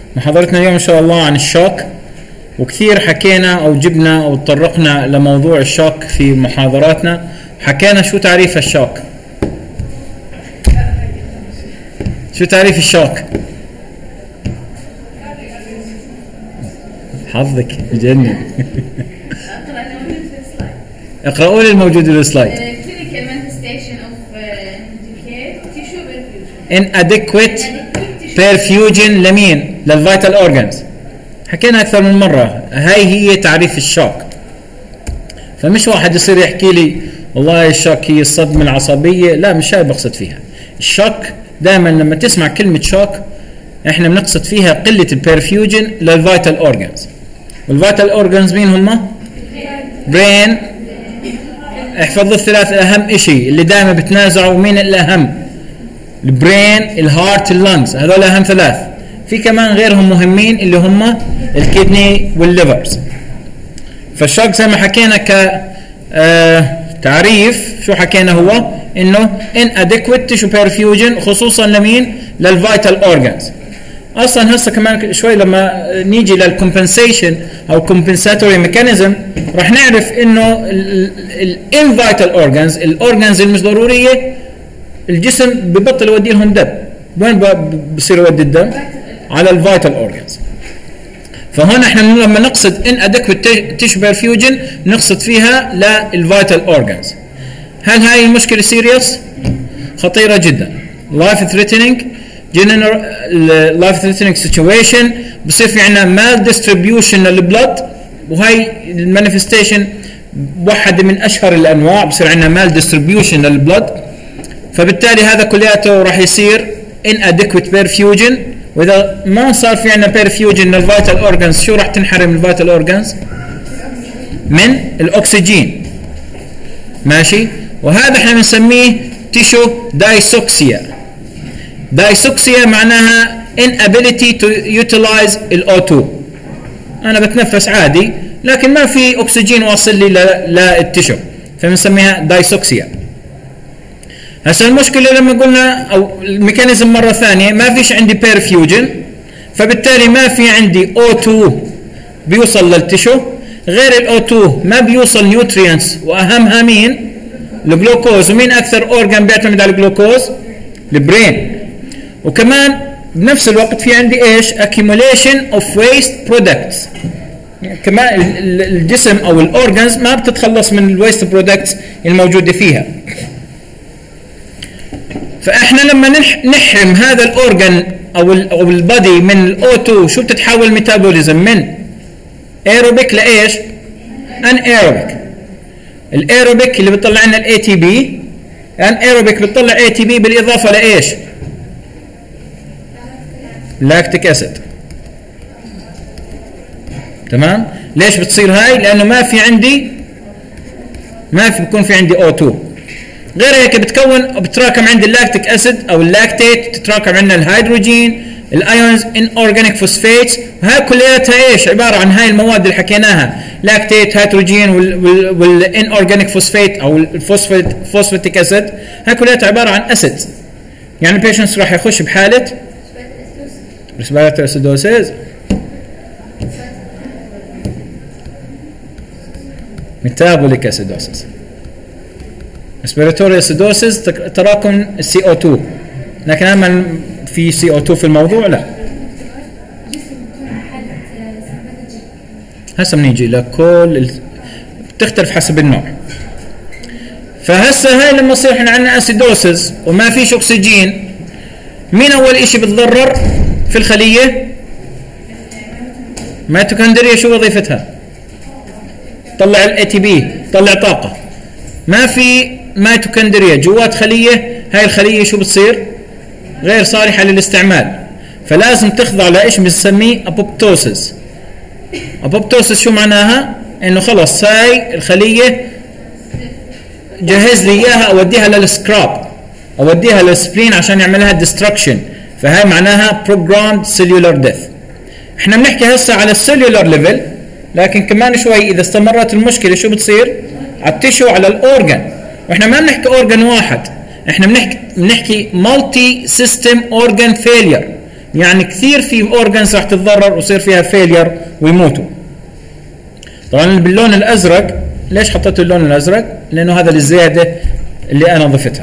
محاضرتنا اليوم إن شاء الله عن الشوك، وكثير حكينا أو جبنا أو تطرقنا لموضوع الشوك في محاضراتنا. حكينا شو تعريف الشوك، شو تعريف الشوك؟ حظك جنن. اقرأوا لي الموجود في السلايد. inadequate perfusion لمين؟ للفيتال اورجانز. حكينا اكثر من مره، هاي هي تعريف الشوك. فمش واحد يصير يحكي لي والله الشوك هي الصدمه العصبيه، لا مش هاي بقصد فيها. الشوك دائما لما تسمع كلمه شوك احنا بنقصد فيها قله البرفيوجن للفيتال اورجانز. والفيتال اورجانز مين هم؟ برين، احفظوا الثلاث اهم شيء اللي دائما بتنازعوا مين الاهم، البرين، الهارت، اللنجز، هذول اهم ثلاث. في كمان غيرهم مهمين اللي هم الكدني والليفرز. فالشوك زي ما حكينا تعريف شو حكينا هو انه inadequate tissue perfusion خصوصا لمين؟ للفيتال اورجانز. اصلا هسه كمان شوي لما نيجي للكومبنسيشن او compensatory mechanism راح نعرف انه الانفيتال اورجانز، الاورجانز المش ضروريه، الجسم ببطل يودي لهم دم. وين بصير يودي الدم؟ على الفيتال اورجانز. فهون احنا لما نقصد inadequate tissue perfusion نقصد فيها للفيتال اورجانز. هل هاي المشكله سيريس؟ خطيره جدا. life threatening general life threatening situation. بصير في عندنا mal distribution للبلد، وهي المانيفستيشن واحده من اشهر الانواع. بصير عندنا mal distribution للبلد، فبالتالي هذا كلياته راح يصير inadequate perfusion. واذا ما صار في عندنا perfusion للفيتال اورجانز شو راح تنحرم الفيتال اورجانز؟ من الاكسجين. ماشي؟ وهذا احنا بنسميه تيشو دايسوكسيا. دايسوكسيا معناها inability to utilize الO2. انا بتنفس عادي لكن ما في اكسجين واصل لي للتيشو، فبنسميها دايسوكسيا. هسه المشكله لما قلنا او الميكانيزم مره ثانيه، ما فيش عندي بيرفيوجن، فبالتالي ما في عندي O2 بيوصل للتيشو. غير الO2 ما بيوصل نيوترينتس، واهمها مين؟ الجلوكوز. ومين اكثر اورجان بيعتمد على الجلوكوز؟ البرين. وكمان بنفس الوقت في عندي ايش؟ accumulation of waste products. كمان الجسم او الاورجانز ما بتتخلص من الويست برودكتس الموجوده فيها. فاحنا لما نحرم هذا الاورجان او البادي من الاو2 شو بتتحول ميتابوليزم؟ من ايروبيك لايش؟ ان ايروبيك. الايروبيك اللي بتطلع لنا الاي تي بي، ان ايروبيك بتطلع اي تي بي بالاضافه لايش؟ لاكتيك اسيد. تمام؟ ليش بتصير هاي؟ لانه ما بيكون في عندي O2. غير هيك بتراكم عندي اللاكتيك اسيد او اللاكتيت، تتراكم عندنا الهيدروجين، الايونز، ان اورجانيك فوسفيتس. وهي كلياتها ايش؟ عباره عن هاي المواد اللي حكيناها، لاكتيت، هيدروجين، والان اورجانيك فوسفيت او الفوسفاتيك اسيد. هاي كلياتها عباره عن اسيد. يعني البيشنس راح يخش بحاله ريسبيراتوري اسيدوسيس، ميتابوليك اسيدوسيس، ريسبيراتوري اسيدوسيس، تراكم CO2. لكن اما في CO2 في الموضوع لا. هسه بنيجي لكل بتختلف حسب النوع. فهسه هاي لما يصير احنا عندنا اسيدوسيس وما فيش اكسجين، مين اول شيء بتضرر في الخليه؟ ميتوكوندريا. شو وظيفتها؟ طلع الاي تي بي، طلع طاقه. ما في ميتوكوندريا جوات خليه، هاي الخليه شو بتصير؟ غير صالحه للاستعمال، فلازم تخضع لايش بنسميه ابوبتوسيس. ابوبتوسيس شو معناها؟ انه خلص هاي الخليه جهز لي اياها اوديها للسكراب، اوديها للسبلين عشان يعملها ديستركشن. فهاي معناها programmed cellular death. احنا بنحكي هسه على السيلولار ليفل، لكن كمان شوي اذا استمرت المشكله شو بتصير؟ على التيشو، على الاورجن. واحنا ما بنحكي اورجن واحد، احنا بنحكي مالتي سيستم اورجن فيلير. يعني كثير في اورجنز راح تتضرر ويصير فيها فيلير ويموتوا. طبعا باللون الازرق، ليش حطيت اللون الازرق؟ لانه هذا الزياده اللي انا ضفتها.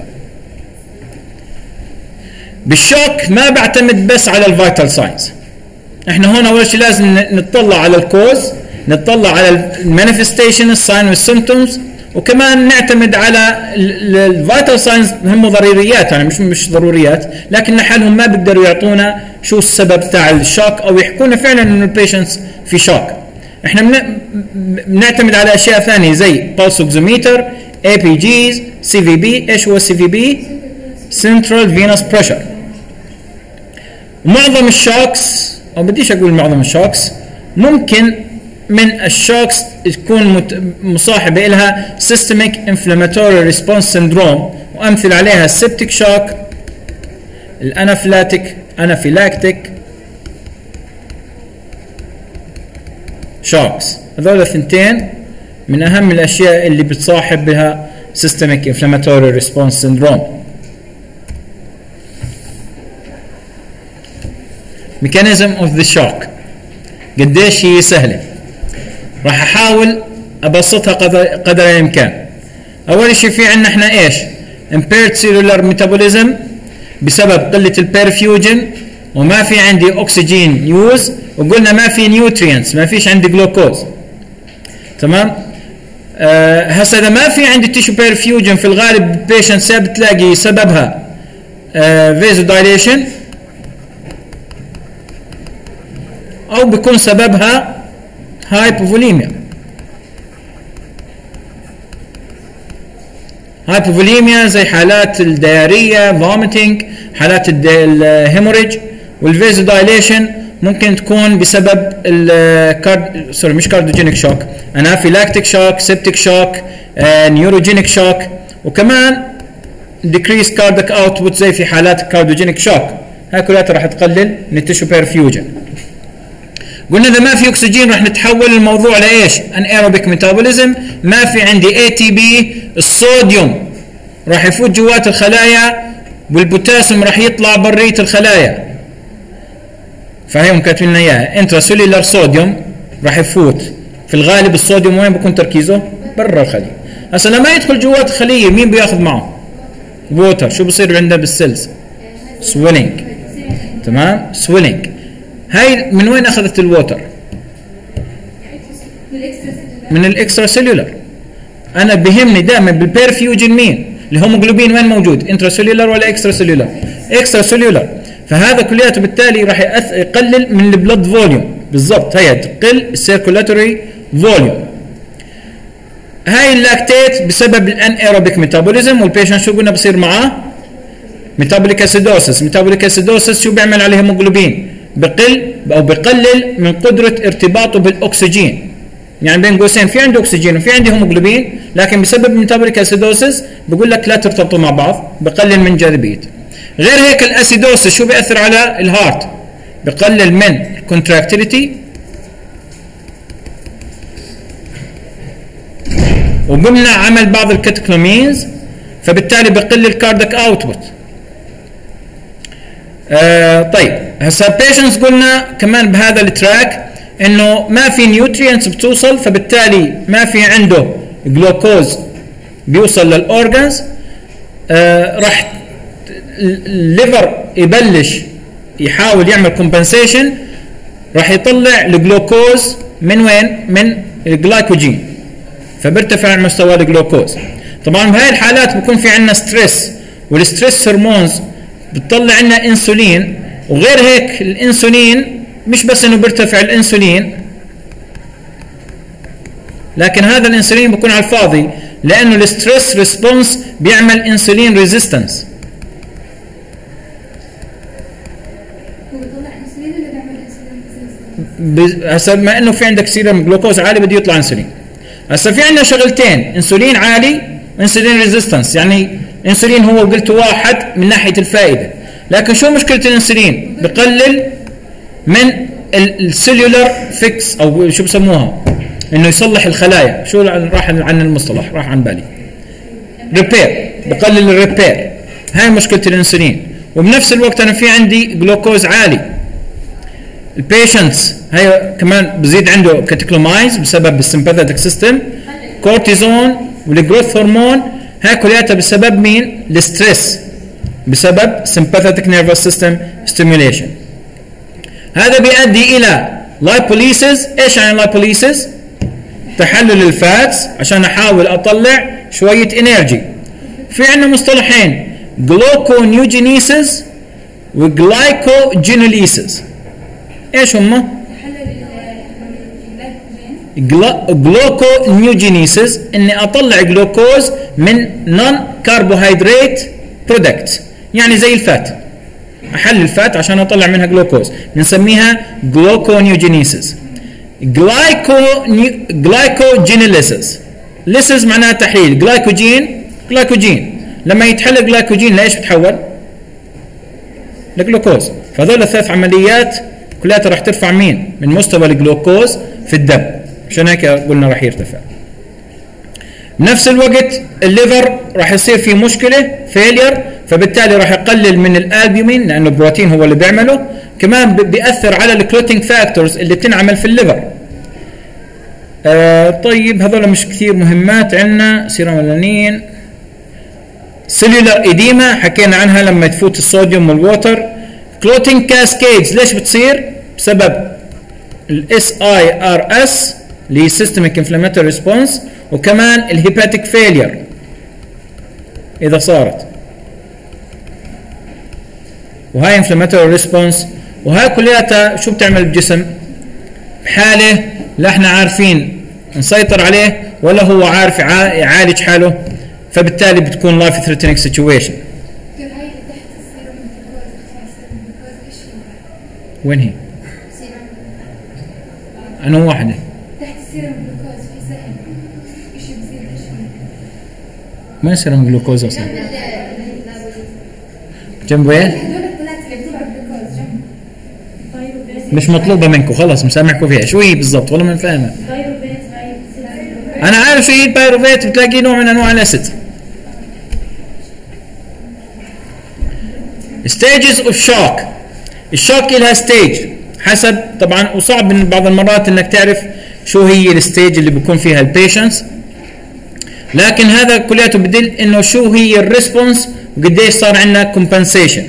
بالشوك ما بعتمد بس على الفيتال ساينز. احنا هون اول شيء لازم نطلع على الكوز، نطلع على المانيفستيشن الساين والسيمتومز، وكمان نعتمد على الفيتال ساينز. هم ضروريات يعني مش ضروريات، لكن لحالهم ما بيقدروا يعطونا شو السبب تاع الشوك او يحكوا لنا فعلا انه البيشنتس في شوك. احنا بنعتمد على اشياء ثانيه زي بلس اوكسيمتر، اي بي جيز، سي في بي. ايش هو السي في بي؟ سنترال فينوس بريشر. معظم الشوكس، او بديش اقول معظم الشوكس، ممكن من الشوكس تكون مصاحبه لها سيستميك انفلاماتوري ريسبونس سندروم، وامثل عليها السبتيك شوك، الانافيلاكتيك شوكس. هذول الثنتين من اهم الاشياء اللي بتصاحب بها سيستميك انفلاماتوري ريسبونس سندروم. ميكانيزم اوف ذا شوك قديش هي سهله، راح احاول ابسطها قدر الامكان. اول شيء في عندنا احنا ايش؟ impaired cellular metabolism بسبب قله البيرفيوجن، وما في عندي اكسجين يوز، وقلنا ما في نيوترينتس، ما فيش عندي جلوكوز. تمام؟ هسه اذا ما في عندي تيشو بيرفيوجن في الغالب البيشنت بتلاقي سببها فيزو دايليشن، او بيكون سببها هايبوفوليميا. هايبوفوليميا زي حالات الديارية، فوميتنج، حالات الهيموريج. والفيزو دايليشن ممكن تكون بسبب مش كارديوجينيك شوك، انافيلاكتيك شوك، سيبتيك شوك، نيوروجينيك شوك، وكمان decreased cardiac output زي في حالات الكارديوجينيك شوك. هاي كلها راح تقلل من التيشو بيرفيوجن. قلنا اذا ما في اكسجين راح نتحول الموضوع لايش؟ انايروبيك ميتابوليزم. ما في عندي اي تي بي، الصوديوم راح يفوت جوات الخلايا والبوتاسيوم راح يطلع برية الخلايا. فهيهم كاتبين لنا اياها انتراسيلولار صوديوم راح يفوت. في الغالب الصوديوم وين بيكون تركيزه؟ برا الخليه. هسه لما يدخل جوات الخليه مين بياخذ معه؟ ووتر. شو بصير عندنا بالسيلز؟ سويلينج. تمام؟ سويلينج. هاي من وين اخذت الووتر؟ من الاكسترا سيلولر. انا بهمني دائما بالبيرفيوجن مين؟ الهيموجلوبين وين موجود؟ انترا سيلولر ولا اكسترا سيلولر؟ اكسترا سيلولر. فهذا كلياته بالتالي راح يقلل من البلد فوليوم. بالضبط، هي تقل السيركولاتوري فوليوم. هاي اللاكتيت بسبب الانايروبيك ميتابوليزم، والبيشنت شو قلنا بصير معاه؟ ميتابوليك اسيدوسس. ميتابوليك اسيدوسس شو بيعمل على الهيموجلوبين؟ بقلل من قدرة ارتباطه بالاكسجين. يعني بين قوسين في عنده اكسجين وفي عندي هيموجلوبين، لكن بسبب ميتابوليك اسيدوسس بقول لك لا ترتبطوا مع بعض، بقلل من جاذبيته. غير هيك الاسيدوسس شو بيأثر على الهارت؟ بقلل من الكونتراكتيليتي، وبمنع عمل بعض الكاتيكولامينز، فبالتالي بقلل الكاردياك اوتبوت. طيب هسه بيشنتس قلنا كمان بهذا التراك انه ما في نيوترينتس بتوصل، فبالتالي ما في عنده جلوكوز بيوصل للاورجنز. راح الليفر يبلش يحاول يعمل كومبنسيشن، راح يطلع الجلوكوز من وين؟ من الجلايكوجين، فبيرتفع مستوى الجلوكوز. طبعا بهاي الحالات بكون في عندنا ستريس، والستريس هرمونز بتطلع عندنا انسولين. وغير هيك الانسولين مش بس انه بيرتفع الانسولين، لكن هذا الانسولين بيكون على الفاضي، لانه الستريس ريسبونس بيعمل انسولين ريزيستنس. هو بيطلع انسولين ولا بيعمل انسولين ريزيستنس؟ هسه بما انه في عندك سيرم جلوكوز عالي بده يطلع انسولين. هسه في عندنا شغلتين، انسولين عالي وانسولين ريزيستنس. يعني انسولين هو قلت واحد من ناحيه الفائده، لكن شو مشكله الانسولين؟ بقلل من السيلولر فيكس، او شو بسموها، انه يصلح الخلايا. شو راح عن المصطلح، راح عن بالي، ريبير. بقلل الريبير. هاي مشكله الانسولين. وبنفس الوقت انا في عندي جلوكوز عالي، البيشنتس هي كمان بزيد عنده كاتيكلومايز بسبب السمباثيك سيستم، كورتيزون والجروث هرمون، هاي كلياتها بسبب مين؟ الستريس، بسبب sympathetic nervous system stimulation. هذا بيؤدي الى لايبوليسيس. ايش يعني لايبوليسيس؟ تحلل الفاتس عشان احاول اطلع شويه انرجي. في عندنا مصطلحين جلوكونيوجينيسيس وجلايكوجينوليسيس. ايش هم؟ جلوكونيوجينيسيس اني اطلع جلوكوز من نون كربوهيدرات برودكت، يعني زي الفات، احلل الفات عشان اطلع منها جلوكوز، بنسميها جلوكونيوجينيسيس. جلايكوجينوليسيس، ليسيس معناها تحليل، جلايكوجين لما يتحلل جلايكوجين لايش بتحول؟ لجلوكوز. فهذول الثلاث عمليات كلها راح ترفع مين؟ من مستوى الجلوكوز في الدم، عشان هيك قلنا راح يرتفع. بنفس الوقت الليفر راح يصير فيه مشكله فيلير، فبالتالي راح يقلل من الالبومين لانه البروتين هو اللي بيعمله، كمان بيأثر على الكلوتينج فاكتورز اللي بتنعمل في الليفر. طيب هذول مش كثير مهمات عندنا. سيرم ميلانين، سيلولار ايديما حكينا عنها لما تفوت الصوديوم والووتر. كلوتينج كاسكيدز ليش بتصير؟ بسبب الاس اي ار اس اللي هي سيستميك انفلاماتوري ريسبونس، وكمان الهيباتيك فيلير اذا صارت، وهاي انفلاماتوري ريسبونس. وهاي كلياتها شو بتعمل بالجسم؟ بحاله لا احنا عارفين نسيطر عليه ولا هو عارف يعالج حاله، فبالتالي بتكون لايف ثريتنينج سيتويشن. وين هي؟ أنا واحدة تحت السيرم جلوكوز في سهم ايش بزيد ايش ما سيرم جلوكوز اصلا جنبه ايه؟ مش مطلوبة منكم، خلص مسامحكم فيها. شو هي بالضبط؟ والله ما فاهمة. أنا عارف شو هي البايروفيت، بتلاقي نوع من أنواع الأسيد. stages of shock. الشوك لها ستيج حسب طبعا، وصعب من بعض المرات انك تعرف شو هي الستيج اللي بيكون فيها البيشنس، لكن هذا كلياته بدل انه شو هي الريسبونس وقديش صار عندنا كومبنسيشن.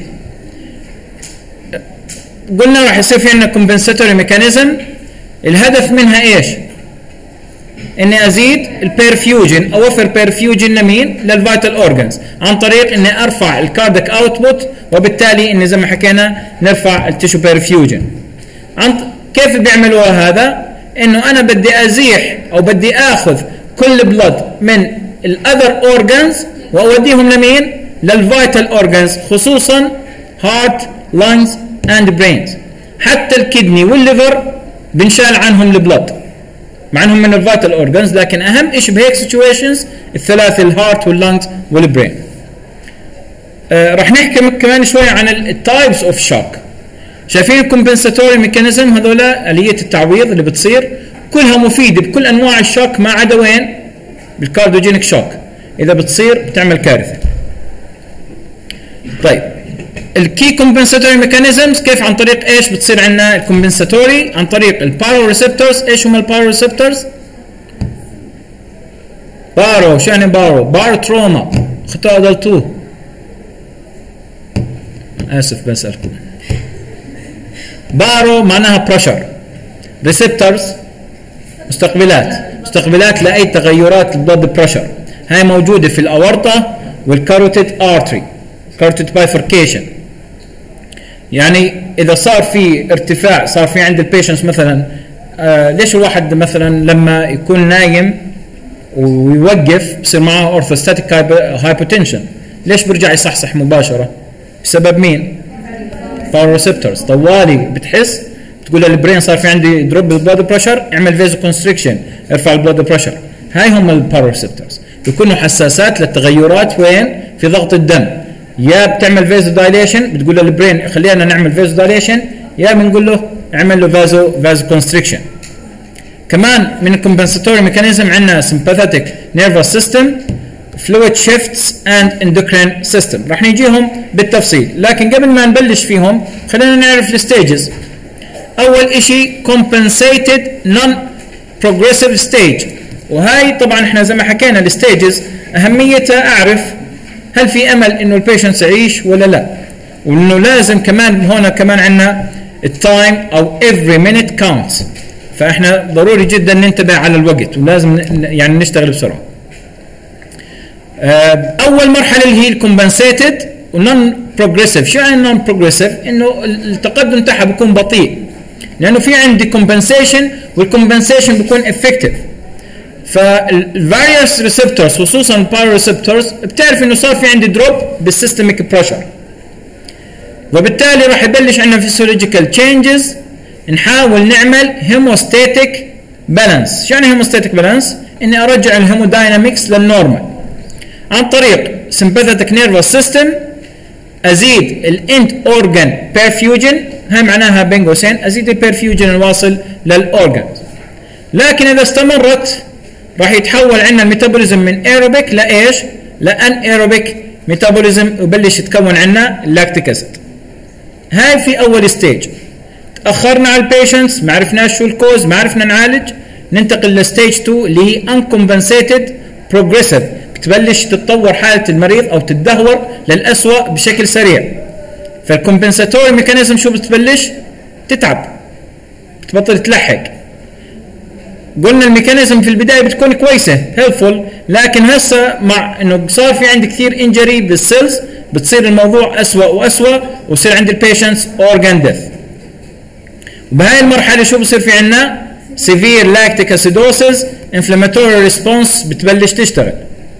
قلنا راح يصير في عندنا كومبنساتوري ميكانيزم. الهدف منها ايش؟ اني ازيد البيرفيوجن، اوفر بيرفيوجن لمين؟ للفيتال اورجنز، عن طريق اني ارفع الكارديك اوتبوت، وبالتالي اني زي ما حكينا نرفع التيشو بيرفيوجن. كيف بيعملوها هذا؟ انه انا بدي ازيح او بدي اخذ كل بلد من الاذر اورجنز واوديهم لمين؟ للفيتال اورجنز، خصوصا هارت، لانجز اند برينز. حتى الكدني والليفر بنشال عنهم البلد مع انهم من الفيتال اورجنز، لكن اهم شيء بهيك سيتويشنز الثلاثه، الهارت واللانجز والبرين. راح نحكي كمان شوي عن التايبس اوف شوك. شايفين الكومبنساتوري ميكانيزم؟ هذول آلية التعويض اللي بتصير كلها مفيدة بكل انواع الشوك، ما عدا وين؟ بالكارديوجينيك شوك، اذا بتصير بتعمل كارثة. طيب الكي كومبنساتوري ميكانيزمز كيف؟ عن طريق ايش بتصير عندنا الكومبنساتوري؟ عن طريق البارو ريسبتورز. ايش هم البارو ريسبتورز؟ بارو، شو يعني بارو؟ بار تروما، خطأ ضلتوه، اسف بسألكم. بارو معناها بريشر، ريسبتورز مستقبلات لاي تغيرات البلد بريشر. هاي موجوده في الاورطه والكاروتيد ارتري، كاروتيد بايفركيشن. يعني اذا صار في ارتفاع، صار في عند البيشنس مثلا، ليش الواحد مثلا لما يكون نايم ويوقف بصير معه اورثوستاتيك هايبوتنشن؟ ليش برجع يصحصح مباشره؟ بسبب مين؟ باوريسبتورز. طوالي بتحس، بتقول للبرين صار في عندي دروب بالبلاد بريشر، اعمل فيزو كونستريكشن، ارفع البلاد بريشر. هاي هم الباوريسبتورز، بيكونوا حساسات للتغيرات وين؟ في ضغط الدم. يا بتعمل فيزو دايليشن، بتقول للبرين خلينا نعمل فيزو دايليشن، يا بنقول له اعمل له فازو كونستريكشن. كمان من الكومبنساتوري ميكانيزم عندنا سمباثيك نيرفس سيستم، فلويد شيفتس اند اندوكرين سيستم. راح نيجيهم بالتفصيل، لكن قبل ما نبلش فيهم خلينا نعرف الستيجز. اول اشي compensated non progressive stage، وهاي طبعا احنا زي ما حكينا الستيجز اهميتها اعرف هل في امل انه البيشنت يعيش ولا لا، وانه لازم كمان هون كمان عندنا التايم او every minute counts، فاحنا ضروري جدا ننتبه على الوقت ولازم يعني نشتغل بسرعه. اول مرحله اللي هي الكومبنسيتد ونون بروجريسيف. شو يعني نون بروجريسيف؟ انه التقدم تاعها بيكون بطيء، لانه في عندي كومبنسيشن والكومبنسيشن بيكون افكتيف. فالفاريوس ريسبتورز خصوصا الباور ريسبتورز بتعرف انه صار في عندي دروب بالسيستميك بريشر، وبالتالي راح يبلش عندنا فيسيولوجيكال تشينجز، نحاول نعمل هيموستاتيك بالانس. شو يعني هيموستاتيك بالانس؟ اني ارجع الهيموداينامكس للنورمال عن طريق sympathetic nervous system، ازيد الاند اورجان بيرفيوجن، هاي معناها بين قوسين ازيد البيرفيوجن الواصل للاورجان. لكن اذا استمرت راح يتحول عندنا الميتابوليزم من ايروبيك لايش؟ لان ايروبيك ميتابوليزم ويبلش يتكون عندنا اللاكتيك اسيد. هاي في اول ستيج. تاخرنا على البيشنتس، ما عرفناش شو الكوز، ما عرفنا نعالج، ننتقل لستيج 2 اللي هي uncompensated progressive، بتبلش تتطور حاله المريض او تتدهور للأسوأ بشكل سريع. فالكومبنساتوري ميكانيزم شو بتبلش؟ تتعب، بتبطل تلحق. قلنا الميكانيزم في البدايه بتكون كويسه هيلفول، لكن هسه مع انه صار في عندي كثير انجري بالسيلز بتصير الموضوع اسوء واسوء، ويصير عند البيشنتس اورجان ديث. وبهاي المرحله شو بصير في عندنا؟ سيفير لاكتيك اسيدوسيس، انفلاماتوري ريسبونس بتبلش تشتغل.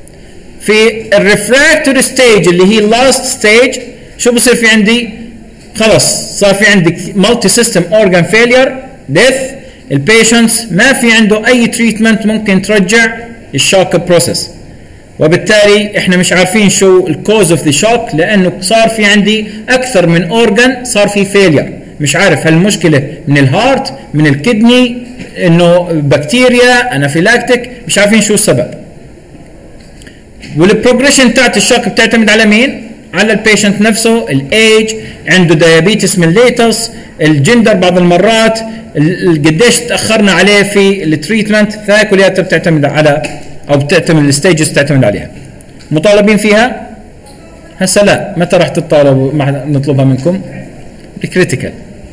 في الريفراكتوري ستيج اللي هي اللاست ستيج شو بصير في عندي؟ خلص صار في عندي مالتي سيستم اورجان فيلير ديث، البيشنتس ما في عنده اي تريتمنت ممكن ترجع الشوك بروسيس، وبالتالي احنا مش عارفين شو الكوز اوف ذا شوك، لانه صار في عندي اكثر من اورجان صار في فيلير. مش عارف هل المشكله من الهارت، من الكدني، انه بكتيريا، انافيلاكتيك، مش عارفين شو السبب. والبروجريشن تاعت الشوك بتعتمد على مين؟ على البيشنت نفسه، الايج، عنده دايابيتس ميليتس، الجندر بعض المرات، قديش تاخرنا عليه في التريتمنت، ذاك كلياتها بتعتمد على او بتعتمد الستيجز بتعتمد عليها. مطالبين فيها؟ هسه لا، متى راح تطالبوا نطلبها منكم؟ الكريتيكال.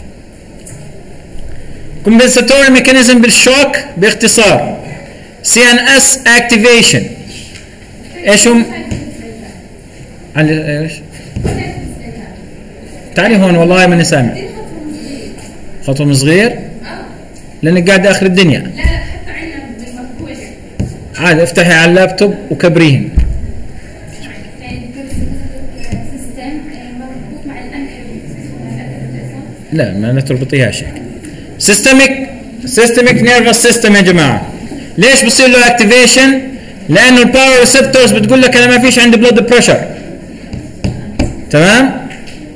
كومبنساتوري ميكانيزم بالشوك باختصار CNS activation. ايش هم؟ ايش؟ تعالي هون والله ماني سامع. خطوة صغير؟ لانك قاعدة اخر الدنيا. لا حتى عندنا بالمفهوش. عادي افتحي على اللابتوب وكبريهن. لا ما تربطيهاش هيك. سيستميك نيرفس سيستم يا جماعة. ليش بصير له اكتيفيشن؟ لانه الباور ريسبتورز بتقول لك انا ما فيش عندي بلود بريشر. تمام؟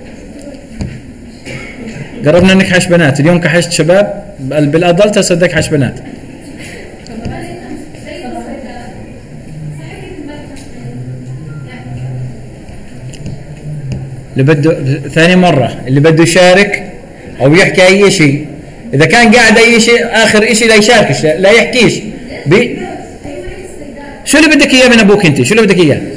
قربنا نكحش بنات، اليوم كحشت شباب، بالادلت هسه بدك كحش بنات. اللي بده ثاني مرة اللي بده يشارك او يحكي اي شيء، اذا كان قاعد اي شيء اخر شيء لا يشاركش، لا يحكيش. شو اللي بدك اياه من ابوك انت؟ شو اللي بدك اياه؟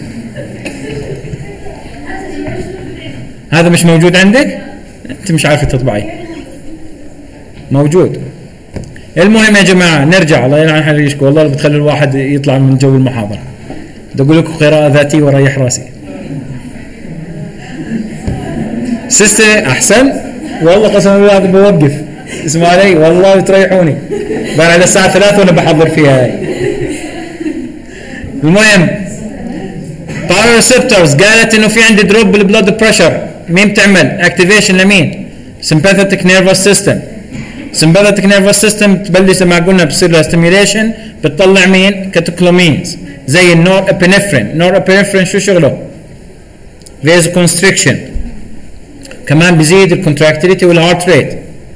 هذا مش موجود عندك؟ انت مش عارفه تطبعي. موجود. المهم يا جماعه نرجع، الله يلعن حريشكم، والله بتخلي الواحد يطلع من جو المحاضره. بدي اقول لكم قراءه ذاتيه وريح راسي. سيستم احسن؟ والله قسما بالله بوقف. اسمعوا علي والله بتريحوني. بان على الساعه 3 وانا بحضر فيها هاي. المهم باور ريسبتورز قالت انه في عندي دروب بالبلود بريشر، مين بتعمل اكتيفيشن لمين؟ sympathetic nervous system. sympathetic nervous system تبلش زي ما قلنا بصير لها ستيميوليشن، بتطلع مين؟ كاتوكلومينز زي النور ابنفرين. نور ابنفرين شو شغله؟ فيزو كونستريكشن، كمان بيزيد الكونتراكتيليتي والهارت ريت.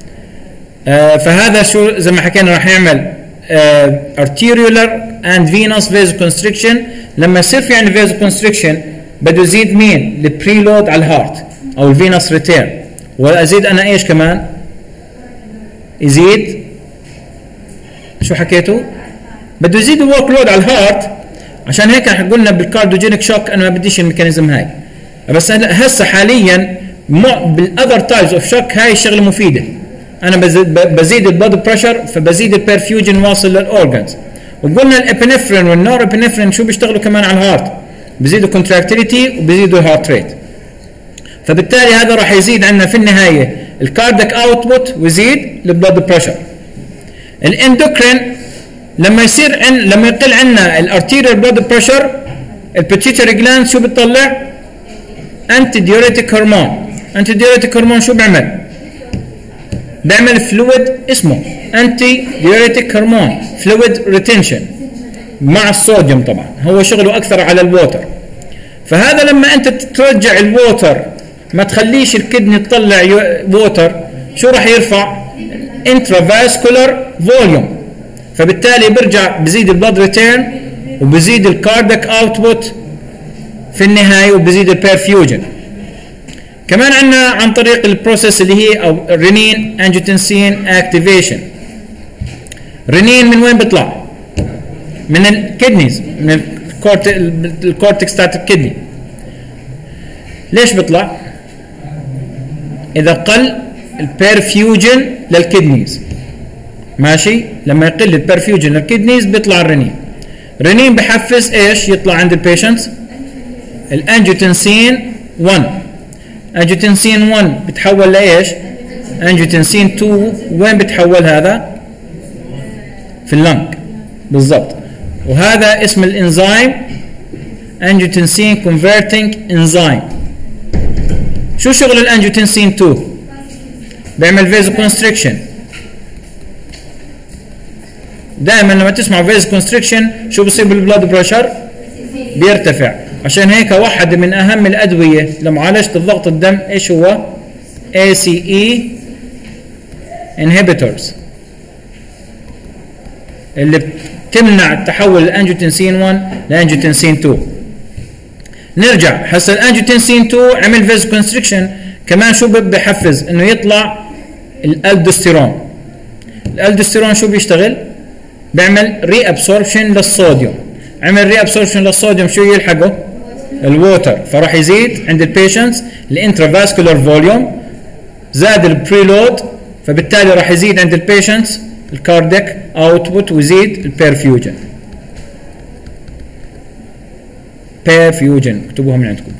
فهذا شو زي ما حكينا راح يعمل arteriolar and venous vasoconstriction. لما يصير في عندي vasoconstriction بده يزيد مين؟ البريلود على الهارت او الفينوس ريتيرن. وازيد انا ايش كمان؟ يزيد شو حكيتوا؟ بده يزيد الورك لود على الهارت. عشان هيك قلنا بالكارديوجينيك شوك انا ما بديش الميكانيزم هاي. بس هسه حاليا بالاذر تايبس اوف شوك هاي شغله مفيده. انا بزيد البلد بريشر فبزيد البرفيوجن واصل للاورجنز. وقلنا الابنفرين والنور ابنفرين شو بيشتغلوا كمان على الهارت؟ بزيدوا كونتراكتيليتي وبزيدوا الهارت ريت. فبالتالي هذا راح يزيد عندنا في النهايه الكاردياك اوتبوت ويزيد البلد بريشر. الاندوكرين لما يقل عندنا الارتيريال بلد بريشر البيتيوتري جلاند شو بتطلع؟ انتي ديوريتيك هرمون. انتي ديوريتيك هرمون شو بيعمل؟ بيعمل فلويد اسمه انتي ديوريتيك هرمون فلويد ريتنشن مع الصوديوم. طبعا هو شغله اكثر على الووتر. فهذا لما انت ترجع الووتر ما تخليش الكدني تطلع ووتر شو راح يرفع؟ انترافاسكولار فوليوم. فبالتالي برجع بزيد البلد ريتيرن وبزيد الكاردياك اوتبوت في النهايه وبزيد البرفيوجن. كمان عندنا عن طريق البروسيس اللي هي او رينين انجيوتنسين اكتيفيشن. رينين من وين بيطلع؟ من الكدنيز، من الكورتكس تاعت الكدني. ليش بيطلع؟ اذا قل البرفيوجن للكدنيز. ماشي؟ لما يقل البرفيوجن للكدنيز بيطلع الرينين. رينين بحفز ايش يطلع عند البيشنتس؟ الانجيوتنسين 1. انجيوتنسين 1 بتحول لايش؟ انجيوتنسين 2. وين بتحول هذا؟ في اللنج بالضبط. وهذا اسم الانزيم انجيوتنسين كونفرتنج انزيم. شو شغل الانجيوتنسين 2؟ بيعمل فيزو كونستريكشن. دائما لما تسمعوا فيزو كونستريكشن شو بصير بالبلاد بريشر؟ بيرتفع. عشان هيك واحد من اهم الادويه لمعالجه الضغط الدم ايش هو؟ ACE inhibitors اللي بتمنع تحول الانجيوتنسين 1 لانجيوتنسين 2. نرجع هسه الانجيوتنسين 2 عمل فيزو كونستريكشن. كمان شو بحفز؟ انه يطلع الالدوستيرون. الالدوستيرون شو بيشتغل؟ بيعمل ري ابسوربشن للصوديوم. عمل ري ابسوربشن للصوديوم شو يلحقه؟ الووتر. فراح يزيد عند البيشنتس الانترافاسكولار فوليوم، زاد البريلود، فبالتالي راح يزيد عند البيشنتس الكاردياك اوتبوت ويزيد البرفيوجن. برفيوجن اكتبوها من عندكم.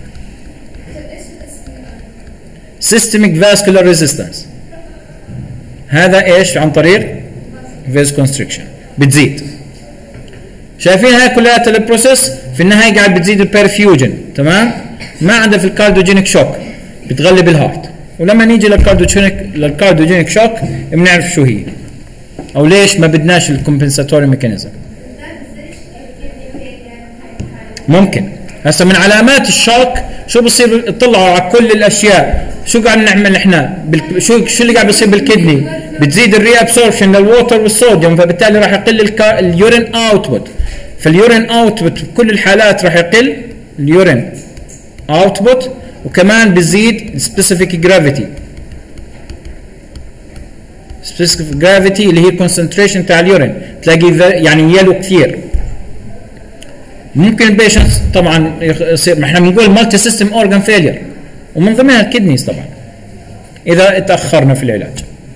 سيستميك فاسكولار ريزيستنس هذا ايش؟ عن طريق فيز كونستريكشن بتزيد. شايفين هاي كلها البروسيس في النهايه قاعد بتزيد البرفيوجن. تمام؟ ما عندها في الكارديوجينيك شوك بتغلب الهارت. ولما نيجي للكارديوجينيك شوك بنعرف شو هي او ليش ما بدناش الكومبنساتوري ميكانيزم. ممكن هسه من علامات الشوك شو بصير؟ اطلعوا على كل الاشياء. شو قاعد نعمل احنا شو اللي قاعد بيصير بالكدني؟ بتزيد الري ابسوربشن للووتر والصوديوم، فبالتالي راح يقل اليورين اوتبوت. فاليورين اوتبوت بكل الحالات راح يقل اليورين اوتبوت. وكمان بتزيد سبيسيفيك جرافيتي. سبيسيفيك جرافيتي اللي هي كونسنتريشن تاع اليورين، تلاقي يعني يلو كثير. ممكن البيشنتس طبعا يصير، ما احنا بنقول مالتي سيستم اورجان فيلير ومن ضمنها الكدنيز طبعا اذا تاخرنا في العلاج.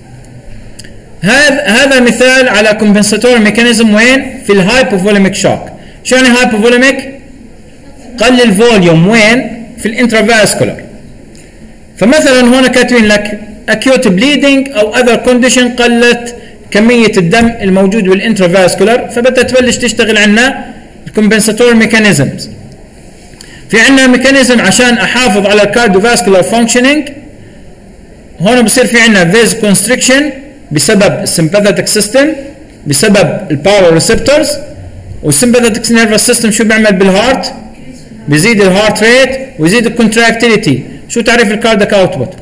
هذا مثال على كومبنساتوري ميكانيزم وين؟ في الهايبوفوليميك شوك. شو يعني هايبوفوليميك؟ قل الفوليوم وين؟ في الانترافاسكولار. فمثلا هون كاتبين لك acute bleeding او other condition قلت كميه الدم الموجود بالانترافاسكولار، فبدها تبلش تشتغل عنا الكومبنساتوري ميكانيزمز. في عندنا ميكانيزم عشان احافظ على الكارديوفاسكولار فانكشنينج. هون بصير في عندنا فيز كونستريكشن بسبب السمباثيك سيستم، بسبب الباور ريسبتورز. والسمباثيك نيرفس سيستم شو بيعمل بالهارت؟ بيزيد الهارت ريت ويزيد الكونتراكتيليتي. شو تعريف الكاردياك اوتبوت؟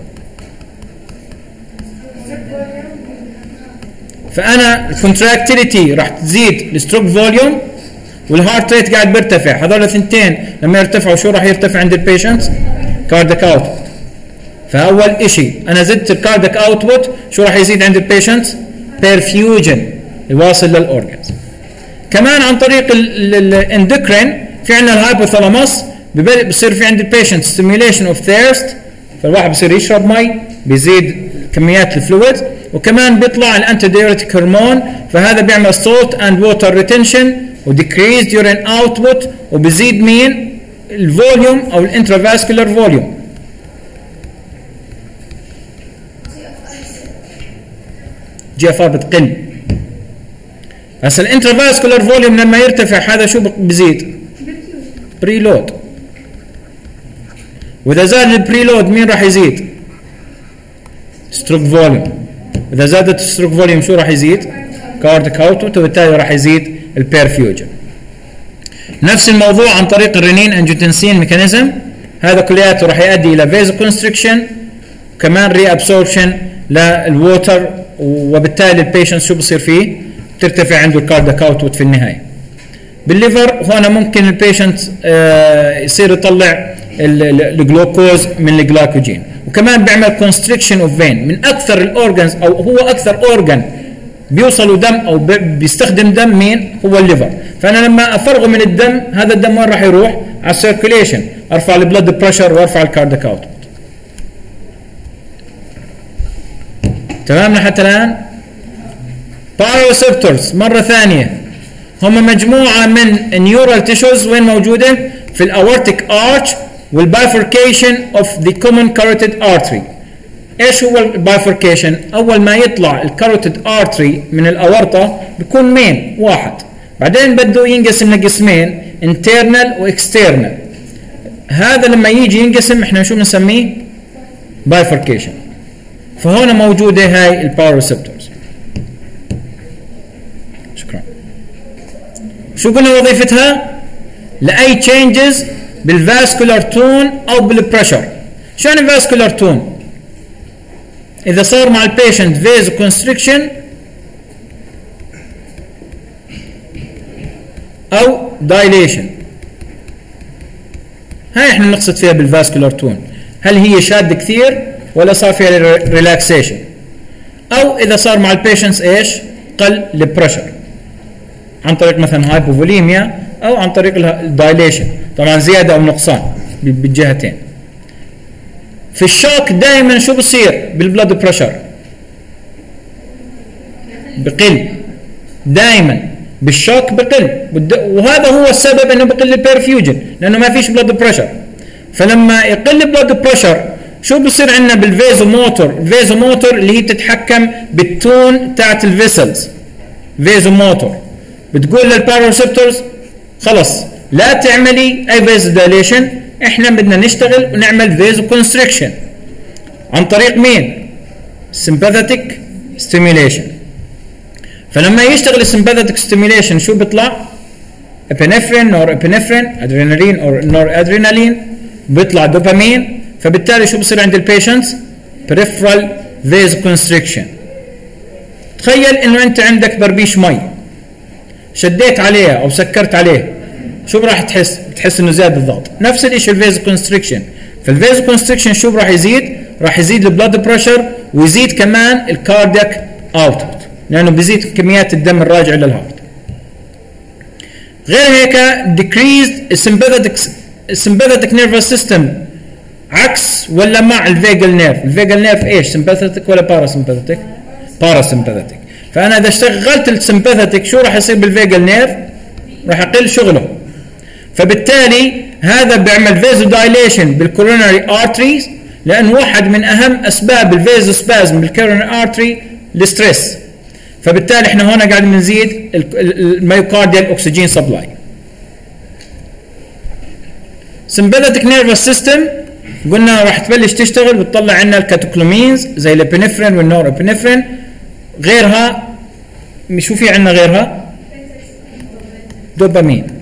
فانا الكونتراكتيليتي راح تزيد الستروك فوليوم والهارت ريت قاعد بيرتفع. هذول الاثنتين لما يرتفعوا شو راح يرتفع عند البيشنتس؟ كاردياك اوتبوت. فاول شيء انا زدت الكاردياك اوتبوت، شو راح يزيد عند البيشنتس؟ perfusion الواصل للاورجنز. كمان عن طريق الاندوكرين في عندنا الهايبوثالاموس بصير في عند البيشنت ستيميوليشن اوف ثيرست، فالواحد بصير يشرب مي بيزيد كميات الفلويد، وكمان بيطلع الانتي دايوريتيك هرمون، فهذا بيعمل salt and water retention وديكريز urine output، وبزيد مين؟ الفوليوم او الانترافاسكولار فوليوم. جي اف ار بتقل. هسه الانترافاسكولار فوليوم لما يرتفع هذا شو بزيد؟ بريلود. واذا زاد البريلود مين راح يزيد؟ ستروك فوليوم. اذا زادت الستروك فوليوم شو راح يزيد؟ كارديك اوتبوت، وبالتالي راح يزيد البيرفيوجن. نفس الموضوع عن طريق الرينين انجيوتنسين ميكانيزم، هذا كلياته راح يؤدي الى فيزو كونستريكشن وكمان ري ابسوربشن للووتر، وبالتالي البيشنت شو بصير فيه؟ ترتفع عنده الكارديك اوتبوت في النهايه. بالليفر هنا ممكن البيشنت يصير يطلع الجلوكوز من الجلايكوجين، وكمان بيعمل كونستريكشن اوف فين. من اكثر الاورجنز او هو اكثر اورجن بيوصلوا دم او بيستخدم دم مين؟ هو الليفر. فانا لما افرغه من الدم، هذا الدم وين راح يروح؟ على السيركيليشن، ارفع البلد بريشر وارفع الكارديك اوتبوت. تمام لحتى الان؟ باروسبتورز مره ثانيه هم مجموعه من النيورال تيشوز، وين موجوده؟ في الاورتيك ارش والبايفوركيشن اوف ذا كومن كاروتيد ارتري. ايش هو البايفوركيشن؟ اول ما يطلع الكاروتيد ارتري من الاورطه بيكون مين واحد، بعدين بده ينقسم لقسمين انترنال واكسترنال. هذا لما يجي ينقسم احنا شو بنسميه؟ بايفوركيشن. فهنا موجوده هاي الباروسبتورز. شكرا. شو قلنا وظيفتها؟ لاي تشينجز بالفاسكولار تون او بالبريشر. شو يعني فاسكولار تون؟ اذا صار مع البيشنت فيزو كونستريكشن او دايليشن، هاي احنا نقصد فيها بالفاسكولار تون. هل هي شاده كثير ولا صار فيها ريلاكسيشن؟ او اذا صار مع البيشنتس ايش؟ قل البريشر عن طريق مثلا هايبوفوليميا او عن طريق الدايليشن، طبعا زياده او نقصان بالجهتين. في الشوك دائما شو بصير بالبلد بريشر؟ بقل دائما بالشوك بقل، وهذا هو السبب انه بقل البيرفيوجن، لانه ما فيش بلد بريشر. فلما يقل البلد بريشر شو بصير عندنا بالفيزو موتور؟ الفيزو موتور اللي هي تتحكم بالتون تاعت الفيسلز. فيزو موتور بتقول للباروسبتورز خلص لا تعملي اي فيزو دايليشن، احنا بدنا نشتغل ونعمل فيزو كونستريكشن عن طريق مين؟ سمباثيك ستيميوليشن. فلما يشتغل السمباثيك ستيميوليشن شو بيطلع؟ ابنفرين، نور ابنفرين، ادرينالين او نور ادرينالين، بيطلع دوبامين. فبالتالي شو بصير عند البيشنتس؟ بريفرال فيزو كونستريكشن. تخيل انه انت عندك بربيش مي شديت عليها او سكرت عليه، شو راح تحس؟ بتحس انه زاد الضغط. نفس الشيء الفيزو كونستريكشن. فالفيزو كونستريكشن شو راح يزيد؟ راح يزيد البلاد بريشر ويزيد كمان الكاردياك اوتبوت، لانه بيزيد كميات الدم الراجعه للهارت. غير هيك decreased السمباثيك نيرفس سيستم عكس ولا مع الفيجل نيرف؟ الفيجل نيرف ايش؟ سمباثيك ولا باراسمباثيك؟ باراسمباثيك. فانا اذا اشتغلت السمباثيك شو راح يصير بالفيجل نيرف؟ راح يقل شغله. فبالتالي هذا بيعمل فيزو دايليشن بالكوروناري ارتريز، لان واحد من اهم اسباب الفيزو سبازم بالكوروناري ارتري الستريس. فبالتالي احنا هنا قاعدين نزيد الميوكارديال اوكسجين سبلاي. سمباثيك نيرفس سيستم قلنا راح تبلش تشتغل وتطلع عنا الكاتوكلومينز زي الابنفرين والنور ابنفرين. غيرها شو في عنا غيرها؟ دوبامين.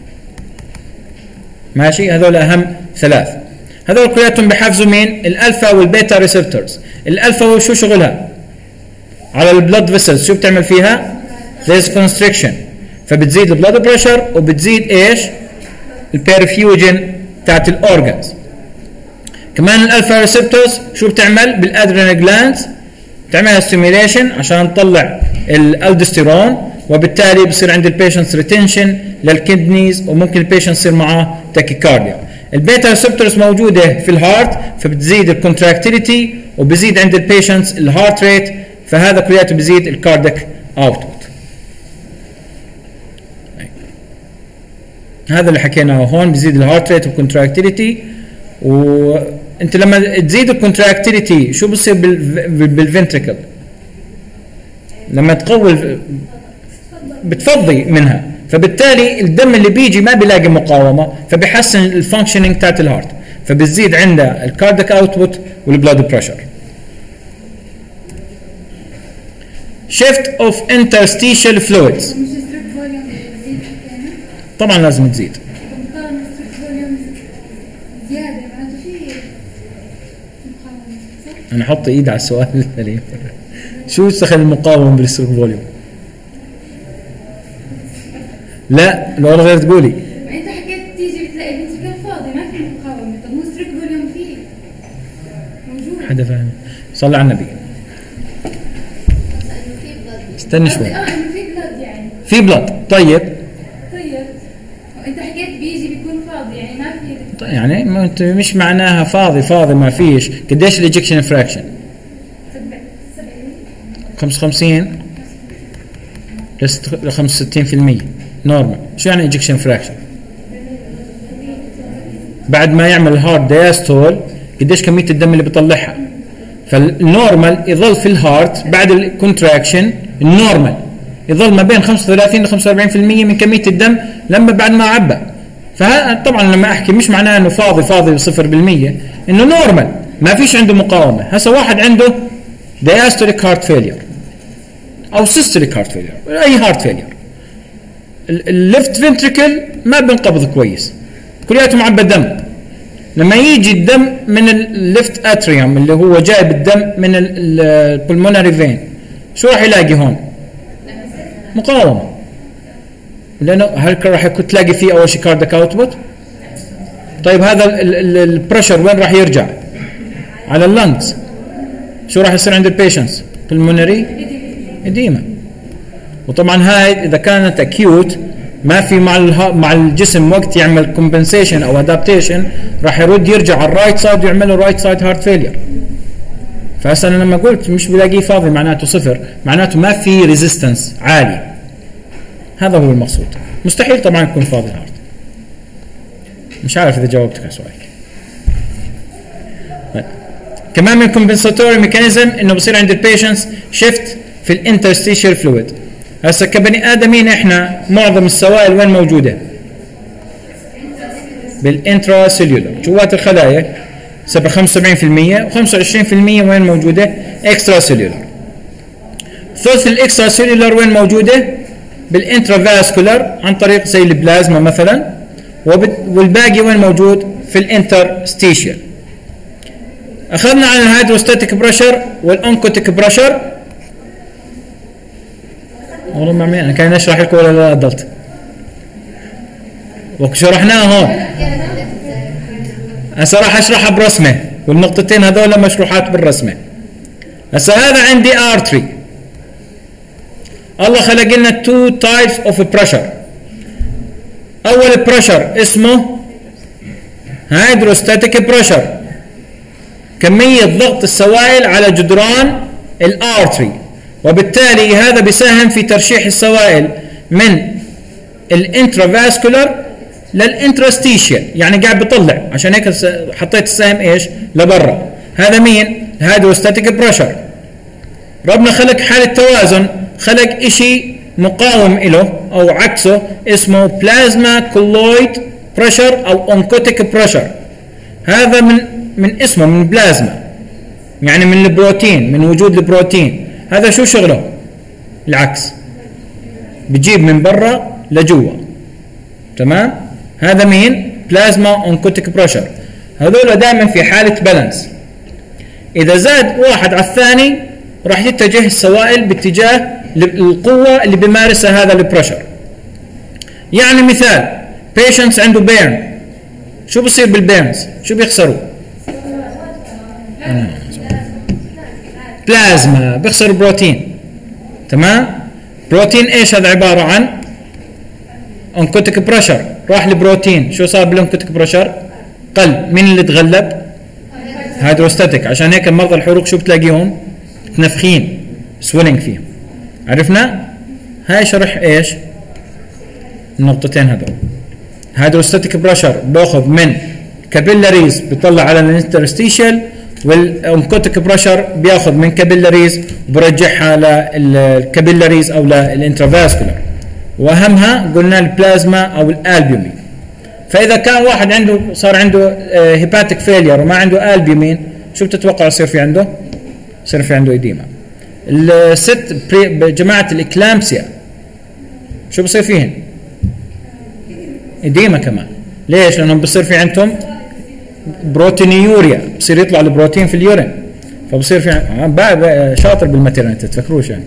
ماشي، هذول اهم ثلاث. هذول كلياتهم بحفزوا مين؟ الالفا والبيتا ريسبتورز. الالفا شو شغلها؟ على البلد فيسلز، شو بتعمل فيها؟ فيز كونستريكشن، فبتزيد البلد بريشر وبتزيد ايش؟ البيرفيوجن تاعت الاورجنز. كمان الالفا ريسبتورز شو بتعمل؟ بالادرينال جلاندز تعملها ستيميليشن عشان تطلع الالدوستيرون، وبالتالي بصير عند البيشنتس ريتنشن للكدنيز، وممكن البيشنت يصير معاه تاكيكارديا. البيتا ريسبتورز موجوده في الهارت، فبتزيد الكونتراكتيليتي وبزيد عند البيشنتس الهارت ريت، فهذا كلياته بزيد الكارديك اوتبوت. هذا اللي حكيناه هون، بزيد الهارت ريت والكونتراكتيليتي. وانت لما تزيد الكونتراكتيليتي شو بصير بالفنتريكل؟ لما تقوي بتفضي منها، فبالتالي الدم اللي بيجي ما بيلاقي مقاومه، فبيحسن الفانكشنينج تاعت الهارت، فبتزيد عندها الكارديك اوتبوت والبلاد بريشر. shift of interstitial fluids مش ستريك فوليوم بتزيد احيانا؟ طبعا لازم تزيد. مقاومة ستريك فوليوم زيادة معناته في مقاومة، صح؟ انا احط ايد على السؤال السليم. شو يستخدم المقاومه بالستروك فوليوم؟ لا لو غير تقولي. انت حكيت تيجي بتلاقي الفنتريكل فاضي ما في مقاومة، طب مو ستريك فوليوم فيه موجود. حدا فاهم؟ صلى على النبي. استنى شوي. انه في بلاد يعني. في بلاد. طيب انت حكيت بيجي بيكون فاضي يعني ما في. يعني ما انت مش معناها فاضي ما فيش. قديش الايجكشن فراكشن؟ 55 ل 65% نورمال. شو يعني ايجكشن فراكشن؟ بعد ما يعمل هارت دايستول قديش كميه الدم اللي بيطلعها. فالنورمال يظل في الهارت بعد الكونتراكشن، النورمال يظل ما بين 35 ل 45% من كميه الدم لما بعد ما عبى. فهذا طبعا لما احكي مش معناه انه فاضي 0%، انه نورمال ما فيش عنده مقاومه. هسه واحد عنده diastolic heart failure او systolic heart failure، اي heart failure، الليفت فنتريكل ما بينقبض كويس، كلياته معبى دم. لما يجي الدم من الليفت اتريوم اللي هو جايب الدم من البلمونري فين، شو راح يلاقي هون؟ مقاومه. لانه هل راح تلاقي فيه اول شيء كارديك اوتبوت؟ طيب هذا البريشر وين راح يرجع؟ على اللنجز. شو راح يصير عند البيشنتس؟ بلمونري اديما. وطبعا هاي اذا كانت اكيوت ما في مع الجسم وقت يعمل كومبنسيشن او ادابتيشن، راح يرد يرجع على الرايت سايد ويعمل له رايت سايد هارت فيلير. فهسه انا لما قلت مش بلاقيه فاضي معناته صفر، معناته ما في ريزيستنس عالي. هذا هو المقصود. مستحيل طبعا يكون فاضي الهارت. مش عارف اذا جاوبتك على سؤالك. كمان من الكومبنساتوري ميكانيزم انه بصير عند البيشنتس شيفت في الانترستيشال فلويد. هسه كبني ادمين احنا معظم السوائل وين موجوده؟ بالانترا سيلولر جوات الخلايا 75%، و25% وين موجوده؟ اكسترا سيلولر. ثلث الاكسترا سيلولر وين موجوده؟ بالانترا فاسكولار عن طريق زي البلازما مثلا، والباقي وين موجود؟ في الانترستيشال. اخذنا عن الهيدروستاتيك بريشر والانكوتيك بريشر. والله ما انا كان اشرح لكم ولا لا ضلت وشرحناه هون. هسه راح اشرحها برسمه، والنقطتين هذول مشروحات بالرسمه. هسه هذا عندي ارتري. الله خلق لنا تو تايبس اوف بريشر. اول بريشر اسمه هيدروستاتيك بريشر، كميه ضغط السوائل على جدران الارتري، وبالتالي هذا بيساهم في ترشيح السوائل من الانترافاسكولار للانترستيشيال، يعني قاعد بيطلع. عشان هيك حطيت السهم ايش؟ لبرا. هذا مين؟ الهيدروستاتيك بريشر. ربنا خلق حالة توازن، خلق اشي مقاوم له او عكسه اسمه بلازما كولويد بريشر او اونكوتيك بريشر. هذا من اسمه من بلازما، يعني من البروتين، من وجود البروتين. هذا شو شغله؟ العكس، بتجيب من برا لجوا. تمام؟ هذا مين؟ بلازما اونكوتيك بريشر. هذول دائما في حالة بالانس. إذا زاد واحد على الثاني راح يتجه السوائل باتجاه القوة اللي بيمارسها هذا البريشر. يعني مثال، بيشنتس عنده بيرن، شو بصير بالبيرنز؟ شو بيخسروا؟ بلازما بيخسر بروتين. تمام؟ بروتين ايش هذا عباره عن؟ انكوتيك بريشر راح لبروتين، شو صار بالانكوتيك بريشر؟ قل. مين اللي تغلب؟ هيدروستاتيك. عشان هيك مرضى الحروق شو بتلاقيهم؟ متنفخين، سويلنج فيهم. عرفنا؟ هاي شرح ايش؟ النقطتين هذول. هيدروستاتيك بريشر باخذ من كابيلاريز بيطلع على الانترستيشال، والانكوتيك بريشر بياخذ من كابيلاريز وبرجعها للكابيلاريز او للانترافاسكولار، واهمها قلنا البلازما او الالبومين. فاذا كان واحد عنده صار عنده هيباتيك فيلير وما عنده البومين، شو بتتوقع يصير في عنده؟ يصير في عنده إديمة. الست جماعة الإكلامسيا شو بصير فيهن؟ إديمة كمان. ليش؟ لأنهم بصير في عندهم بروتينيوريا، بصير يطلع البروتين في اليورين، فبصير في شاطر بالماتيرنت تفكروش يعني.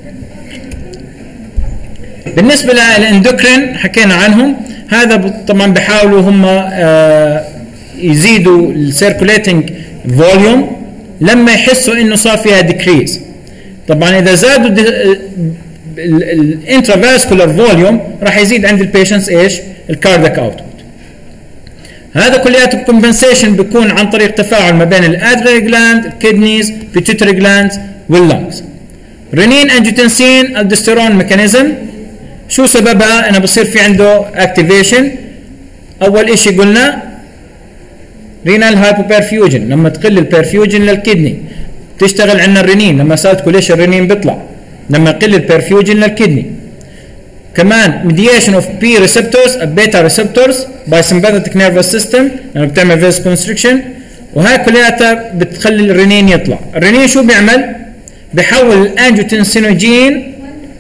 بالنسبة للاندوكرين حكينا عنهم، هذا طبعا بيحاولوا هم يزيدوا السيركوليتنج فوليوم لما يحسوا انه صار فيها ديكريز. طبعا اذا زادوا الانترافاسكولار فوليوم راح يزيد عند البيشنتس ايش؟ الكاردياك اوتبوت. هذا كلياته كومبنسيشن بيكون عن طريق تفاعل ما بين الادرينال جلاند، الكدنيز، بيتيوتري جلاند واللنجز. رينين انجيوتنسين الدستيرون ميكانيزم شو سببها؟ انه بصير في عنده اكتيفيشن. اول شيء قلنا رينال هايبوبرفيوجن، لما تقل البرفيوجن للكدني تشتغل عندنا الرينين. لما سالتكم ليش الرينين بيطلع؟ لما يقل البرفيوجن للكدني. كمان ميديشن اوف بي ريسبتورز، بيتا ريسبتورز باي سمباثيك نيرفس سيستم لانه بتعمل فيز كونستريكشن، وهاي كلياتها بتخلي الرينين يطلع. الرينين شو بيعمل؟ بحول الانجيوتنسينوجين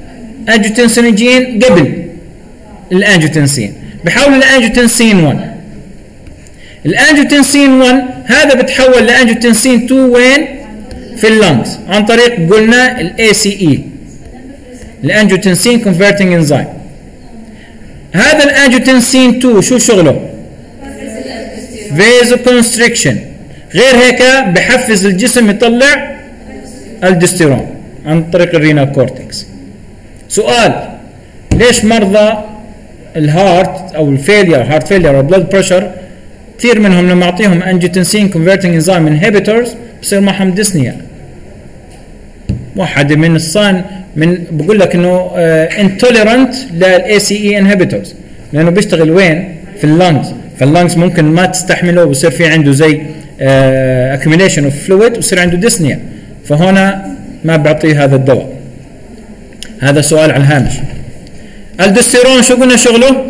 قبل الانجيوتنسين، بحول الانجيوتنسين 1. الانجيوتنسين 1 هذا بتحول لانجيوتنسين 2 وين؟ في اللنجز عن طريق قلنا الاي سي اي، الانجيوتنسين كونفرتنج انزيم. هذا الانجيوتنسين 2 شو شغله؟ فيزو كونستريكشن. غير هيك بحفز الجسم يطلع الدستيرون عن طريق الرينال كورتكس. سؤال: ليش مرضى الهارت او الفيلير، هارت فيلير او بلاد بريشر، كثير منهم لما اعطيهم انجيوتنسين كونفرتنج انزيم انهبيتورز بصير معهم ديسنيا؟ واحد من الصان من بقول لك انه انتوليرنت للاي سي اي انهبيتورز، لانه بيشتغل وين؟ في اللنجز، فاللنجز ممكن ما تستحمله وبصير في عنده زي accumulation اوف فلويد ويصير عنده ديسنيا، فهنا ما بعطيه هذا الدواء. هذا سؤال على الهامش. الدستيرون شو قلنا شغله؟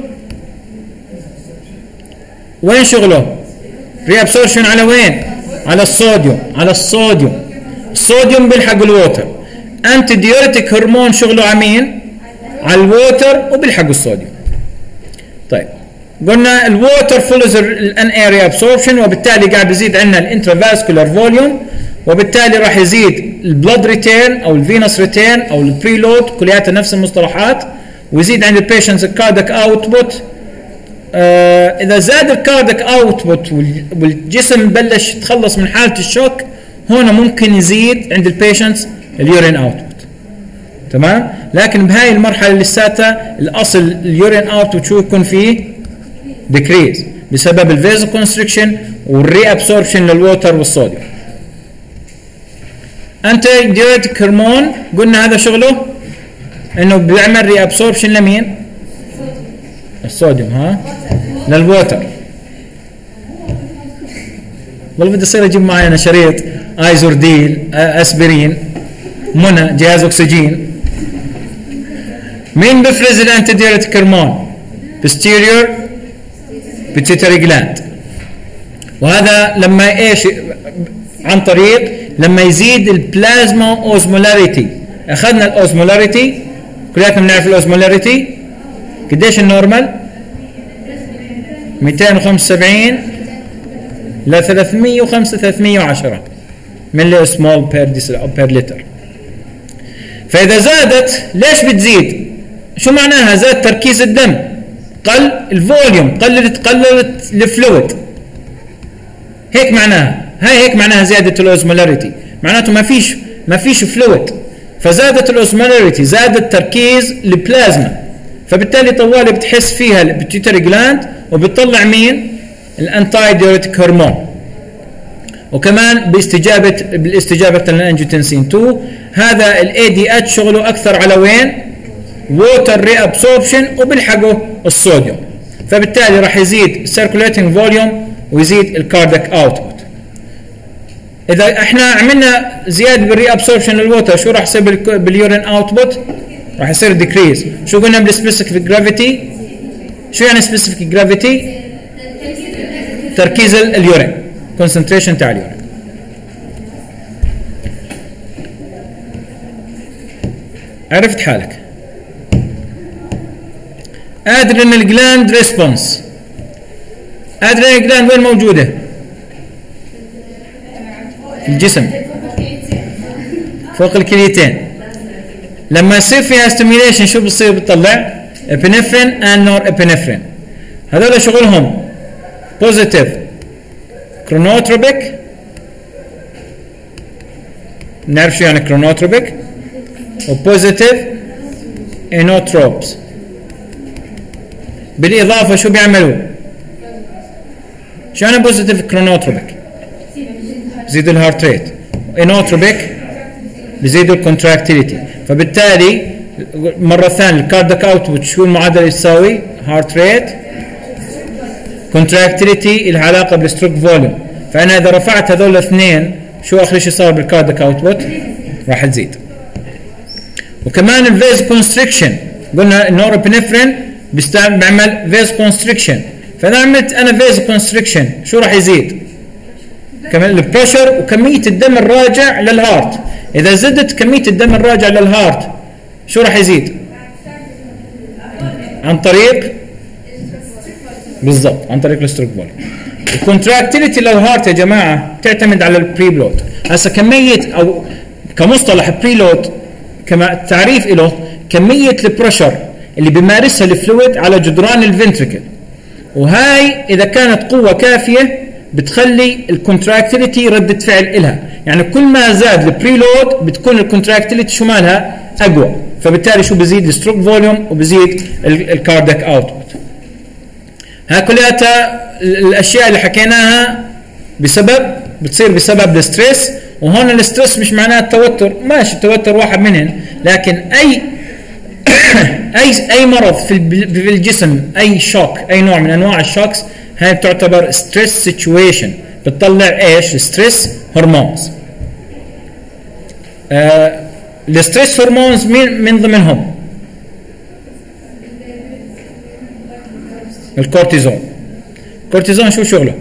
وين شغله؟ ريابسورشن على وين؟ على الصوديوم، على الصوديوم. الصوديوم بيلحق الووتر. انتي ديوريتيك هرمون شغله على مين؟ على الووتر وبيلحق الصوديوم. طيب قلنا الووتر فولوز الان اريا ابسوربشن، وبالتالي قاعد يزيد عندنا الانترافاسكولار فوليوم، وبالتالي راح يزيد البلد ريتيرن او الفينوس ريتيرن او البريلود، كلياتها نفس المصطلحات، ويزيد عند البيشنتس الكاردياك اوتبوت. اذا زاد الكاردياك اوتبوت والجسم بلش يتخلص من حاله الشوك، هنا ممكن يزيد عند البيشنتس اليورين اوتبوت. تمام؟ لكن بهاي المرحله اللي لساتها الاصل اليورين اوتبوت شو يكون فيه؟ ديكريز بسبب الفيزو كونستريكشن والري ابسوربشن للووتر والصوديوم. انتي ديوريتيك هرمون قلنا هذا شغله انه بيعمل ري ابسوربشن لمين؟ الصوديوم، ها؟ للووتر. والله بدي اصير اجيب معي انا شريط ايزورديل، اسبرين، منى، جهاز اكسجين. مين بفرز الانتي ديوريتيك هرمون؟ posterior pituitary gland. وهذا لما ايش؟ عن طريق لما يزيد البلازما اوزمولاريتي. اخذنا الاوزمولاريتي، كلياتنا بنعرف الاوزمولاريتي قديش النورمال؟ 275 ل 305 310 ملي اسمول بير لتر. فاذا زادت ليش بتزيد؟ شو معناها؟ زاد تركيز الدم، قل الفوليوم، قلت الفلويد، هيك معناها. هاي هيك معناها زياده الاوزمولاريتي، معناته ما فيش ما فيش فلويد، فزادت الاوزمولاريتي، زاد التركيز البلازما، فبالتالي طوالي بتحس فيها البيتيوتري جلاند وبتطلع مين؟ الانتاي ديوريتيك هرمون. وكمان بالاستجابه للانجيوتنسين 2. هذا الاي دي اتش شغله اكثر على وين؟ ووتر ري ابسوربشن، وبيلحقوا الصوديوم، فبالتالي راح يزيد السيركوليتنج فوليوم ويزيد الكاردياك اوتبوت. اذا احنا عملنا زياده بالري ابسوربشن للووتر، شو راح يصير باليورين اوتبوت؟ راح يصير ديكريز. شو قلنا بالسبيسيفيك جرافيتي؟ شو يعني سبيسيفيك جرافيتي؟ تركيز اليورين، كونسنتريشن تاع اليورين. عرفت حالك. ادرينال جلاند ريسبونس. ادرينال جلاند وين موجوده؟ في الجسم فوق الكليتين. لما يصير فيها ستيميوليشن شو بتصير؟ بتطلع ابنفرين اند نور ابنفرين. هذول شغلهم بوزيتيف كرونوتروبيك. نعرف شو يعني كرونوتروبيك، وبوزيتيف انوتروبس. بالاضافه شو بيعملوا؟ شو يعني بوزيتيف كرونوتروبيك؟ بزيدوا الهارت ريت. انوتروبيك بزيدوا الكونتراكتيليتي، فبالتالي مره ثانيه الكاردياك اوتبوت شو المعادله يساوي؟ هارت ريت كونتراكتيليتي العلاقه بالستروك فوليوم. فانا اذا رفعت هذول الاثنين شو اخر شيء صار بالكاردياك اوتبوت؟ راح تزيد. وكمان الفيز كونستريكشن، قلنا النورابنفرين بيعمل فيز كونستريكشن، فاذا عملت انا فيز كونستريكشن شو راح يزيد؟ كمان البريشر وكميه الدم الراجع للهارت. اذا زدت كميه الدم الراجع للهارت شو راح يزيد؟ عن طريق بالضبط عن طريق الستروك فوليوم. الكونتراكتيليتي للهارت يا جماعه تعتمد على البريلود. هسه كميه او كمصطلح بريلود كما تعريف له كميه البريشر اللي بيمارسها الفلويد على جدران الفنتريكل، وهاي اذا كانت قوه كافيه بتخلي الكونتراكتيليتي ردة فعل إلها. يعني كل ما زاد البريلود بتكون الكونتراكتيليتي شو مالها؟ اقوى، فبالتالي شو بزيد؟ الستروك فوليوم وبزيد الكاردياك اوتبوت. ها كلها الاشياء اللي حكيناها بتصير بسبب الستريس. وهون الستريس مش معناه التوتر، ماشي التوتر واحد منهم، لكن اي مرض في الجسم، اي شوك، اي نوع من انواع الشوكس، هاي بتعتبر ستريس سيتويشن، بتطلع ايش؟ ستريس هرمونز. الستريس هرمونز من ضمنهم الكورتيزون. الكورتيزون شو شغله؟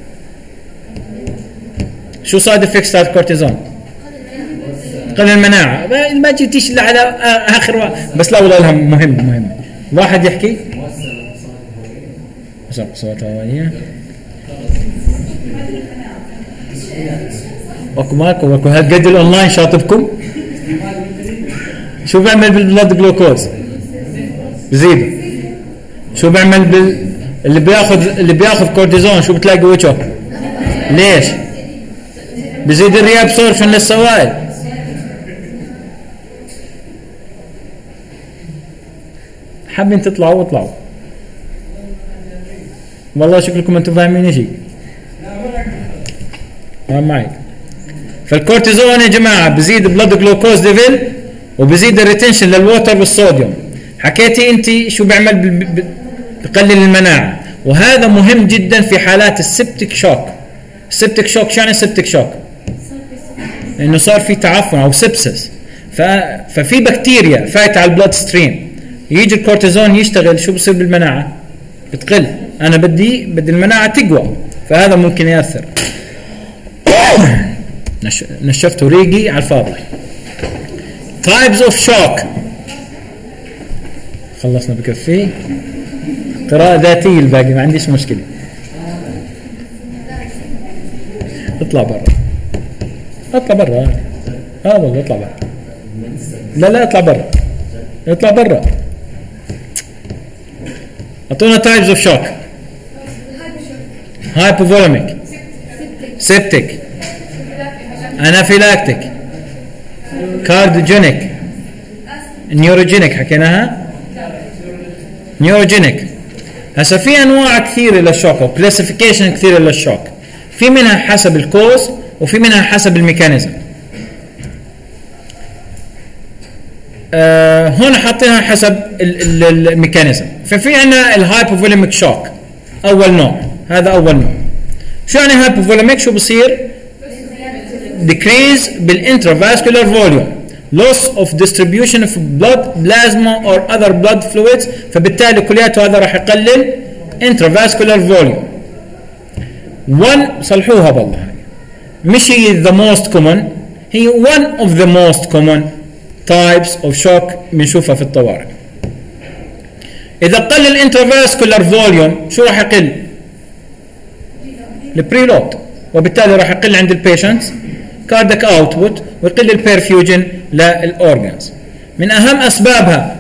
شو سايد افكتس تاع الكورتيزون؟ قلل المناعه. ما جيتيش الا على اخر بس لا والله مهم. واحد يحكي صوت هوائيه اكو هالقد الاونلاين شاطبكم. شو بيعمل بالبلد جلوكوز؟ بزيده. شو بيعمل اللي بياخذ كورتيزون شو بتلاقي وجهه؟ ليش؟ بزيد الري ابسوربشن للسوائل. حابين تطلعوا اطلعوا، والله شكلكم انتم فاهمين شيء. معي. فالكورتيزون يا جماعه بزيد بلد جلوكوز ليفل وبزيد الريتنشن للووتر والصوديوم. حكيتي انت شو بيعمل؟ بقلل المناعه، وهذا مهم جدا في حالات السبتيك شوك. السبتيك شوك شو يعني سبتيك شوك؟ انه صار في تعفن او سبسس، ففي بكتيريا فايته على البلاد ستريم، يجي الكورتيزون يشتغل، شو بصير بالمناعه؟ بتقل. انا بدي المناعه تقوى، فهذا ممكن ياثر. نشفت ريقي على الفاضي. تايبز اوف شوك خلصنا بكفي. قراءة ذاتية الباقي ما عنديش مشكلة. اطلع برا. والله اطلع برا. لا اطلع برا. اعطونا تايبز اوف شوك. هايبوفوليميك، سيبتيك، انافيلاكتيك، كارديوجينيك نيوروجينيك حكيناها نيوروجينيك. هسا في انواع كثيره للشوك او كلاسيفيكيشن كثيره للشوك، في منها حسب الكوز وفي منها حسب الميكانيزم. هون حاطينها حسب الميكانيزم. ففي عندنا الهايبوفوليميك شوك اول نوع، هذا اول نوع. شو يعني هايبوفوليميك؟ شو بصير؟ decrease بالintravascular volume، loss of distribution of blood plasma or other blood fluids، فبالتالي كلياته هذا راح يقلل intravascular volume. 1 صلحوها بالله، مش هي the most common، هي one of the most common types of shock بنشوفها في الطوارئ. إذا قل الانترافاسكولار فوليوم شو راح يقل؟ البريلود، وبالتالي راح يقل عند البيشنتس كاردياك اوتبوت ويقل البيرفيوجن للاورجنز. من اهم اسبابها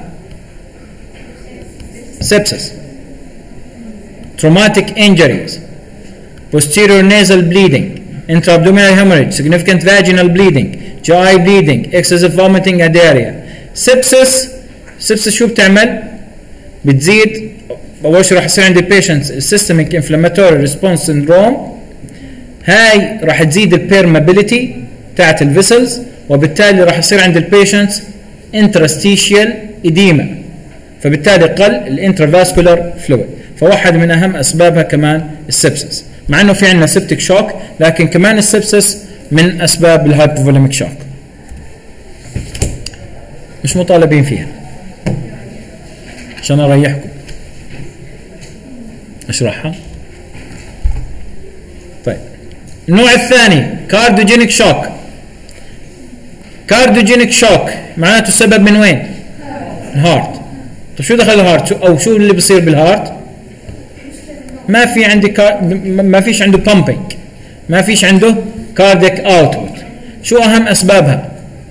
sepsis، traumatic injuries، posterior nasal bleeding، intra-abdominal hemorrhage، significant vaginal bleeding، GI bleeding، excessive vomiting and diarrhea. sepsis شو بتعمل؟ بتزيد اول شيء راح يصير عند البيشنتس السيستميك انفلاماتوري ريسبونس سندروم، هاي راح تزيد البيرمابيليتي تاعت الفيسلز، وبالتالي راح يصير عند البيشنتس انترستيشيال اديما، فبالتالي قل الانترافاسكولار فلويد. فواحد من اهم اسبابها كمان السبسس، مع انه في عندنا سبتيك شوك لكن كمان السبسس من اسباب الهايبوفوليميك شوك، مش مطالبين فيها عشان اريحكم اشرحها. طيب النوع الثاني كارديوجينيك شوك. كارديوجينيك شوك معناته السبب من وين؟ الهارت. طيب شو دخل الهارت؟ او شو اللي بصير بالهارت؟ ما في عندي ما فيش عنده بامبينج، ما فيش عنده كاردياك اوتبوت. شو اهم اسبابها؟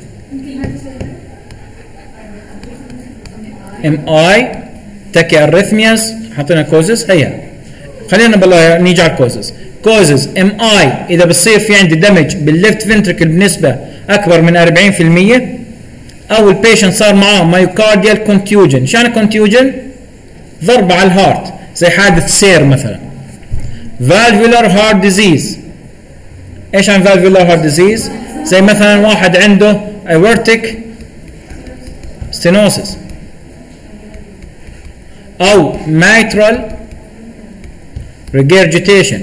ام اي، تاكي اريثمياز، حطينا كوزز. هيا خلينا بالله نيجي على الكوزز. كوزز ام اي اذا بصير في عندي دمج بالليفت فنتركل بنسبه اكبر من 40%، او البيشنت صار معاه مايوكارديال كونتيوجن. شو يعني كونتيوجن؟ ضربه على الهارت زي حادث سير مثلا. فالفولار هارت ديزيز. ايش عن فالفولار هارت ديزيز؟ زي مثلا واحد عنده اورتيك ستينوسيس او mitral regurgitation.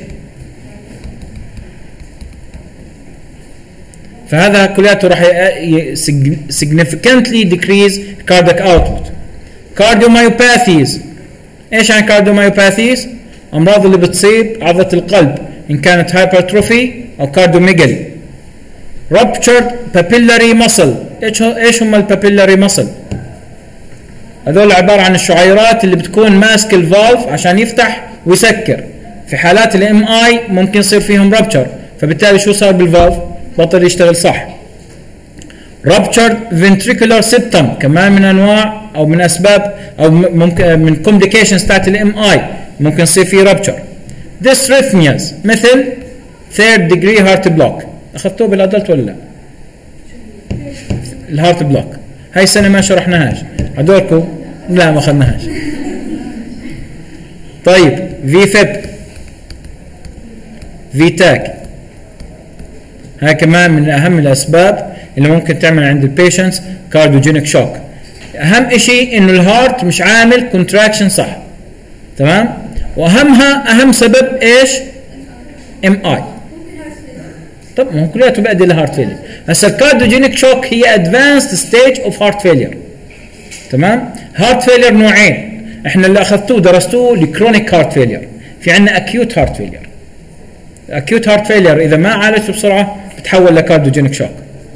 فهذا كلياته راح significantly decrease cardiac output. cardiomyopathies. ايش عن cardiomyopathies؟ امراض اللي بتصيب عضلة القلب ان كانت hypertrophy او cardiomegaly. ruptured papillary muscle. ايش هم البابيلاري muscle؟ هذول عبارة عن الشعيرات اللي بتكون ماسك الفالف عشان يفتح ويسكر. في حالات الام اي ممكن يصير فيهم رابتشر، فبالتالي شو صار بالفالف؟ بطل يشتغل صح. رابتشر فنتريكولار سيبتم كمان من انواع او من اسباب او ممكن من كومبليكيشنز تاعت الام اي ممكن يصير فيه رابتشر. ديسريثمياز مثل ثيرد ديجري هارت بلوك. اخذتوه بالادلت ولا لا؟ الهارت بلوك هاي السنه ما شرحناهاش، هدولكم لا ما اخذناهاش. طيب في فيب، في تاك، هاي كمان من اهم الاسباب اللي ممكن تعمل عند البيشنتس كارديوجينيك شوك. اهم شيء انه الهارت مش عامل كونتراكشن صح، تمام؟ اهم سبب ايش؟ ام اي. طب ما هو كلياته بيؤدي لهارت فيلير. هسه الكارديوجينيك شوك هي ادفانسد ستيج اوف هارت فيلير، تمام؟ هارت فيلير نوعين، احنا اللي اخذتوه درستوه الكرونيك هارت فيلير، في عندنا اكيوت هارت فيلير. اكيوت هارت فيلير اذا ما عالجته بسرعه بتحول لكارديوجينيك شوك.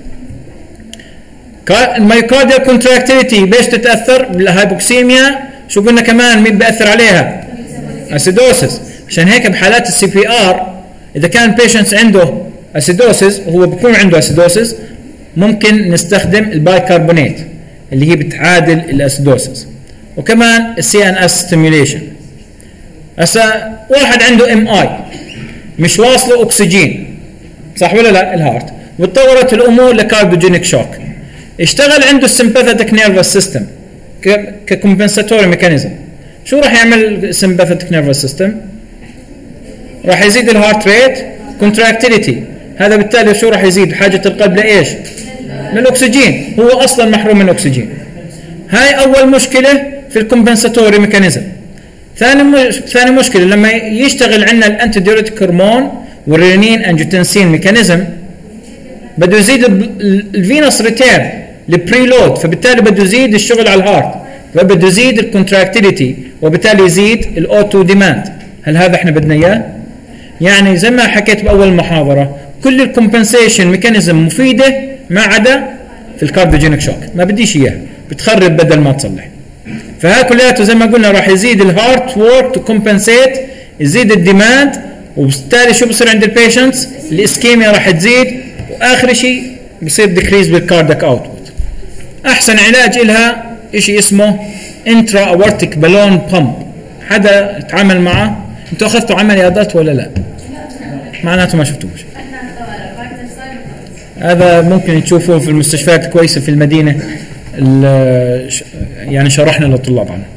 المايوكارديال كونتراكتيليتي بيش تتاثر؟ بالهايبوكسيميا. شو قلنا كمان مين بياثر عليها؟ اسيدوسيس. عشان هيك بحالات السي بي ار اذا كان بيشنتس عنده اسيدوسيس، هو بيكون عنده اسيدوسيس، ممكن نستخدم البايكربونات اللي هي بتعادل الاسيدوسيس، وكمان السي ان اس ستيميوليشن. هسا واحد عنده ام اي مش واصله اكسجين، صح ولا لا؟ الهارت، وتطورت الامور لكارديوجينيك شوك. اشتغل عنده السمباثيك نيرفس سيستم ككومبنساتوري ميكانيزم. شو راح يعمل السمباثيك نيرفس سيستم؟ راح يزيد الهارت ريت كونتراكتيليتي. هذا بالتالي شو راح يزيد؟ حاجه القلب لايش؟ للاكسجين. هو اصلا محروم من الاكسجين. هاي اول مشكله في الكومبنساتوري ميكانيزم. ثاني مشكله لما يشتغل عندنا الانتي ديوريتيك هرمون والرينين انجيوتنسين ميكانيزم، بده يزيد الفينوس ريتيرن البريلود، فبالتالي بده يزيد الشغل على الهارت، فبده يزيد الكونتراكتيليتي، وبالتالي يزيد الاوتو ديماند. هل هذا احنا بدنا اياه؟ يعني زي ما حكيت باول محاضره، كل الكومبنسيشن ميكانيزم مفيده ما عدا في الكارديوجينيك شوك، ما بديش اياها، بتخرب بدل ما تصلح. فها كلياته زي ما قلنا راح يزيد الهارت وورك تو كومبنسيت، يزيد الديماند، وبالتالي شو بصير عند البيشنتس؟ الاسكيميا راح تزيد، واخر شيء بصير ديكريز بالكاردياك اوتبوت. احسن علاج لها شيء اسمه انترا اورتيك بالون بامب. حدا تعامل معه؟ انتوا اخذتوا عمليات ولا لا؟ معناته ما شفتوش. هذا ممكن تشوفوه في المستشفيات كويسه في المدينه، يعني شرحنا للطلاب عنه.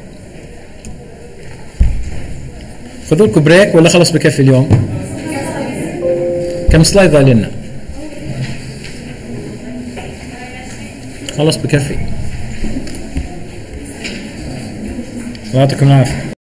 خذوا لكم بريك ولا خلص بكفي اليوم؟ كم سلايد ضايل لنا؟ خلص بكفي. الله يعطيكم العافيه.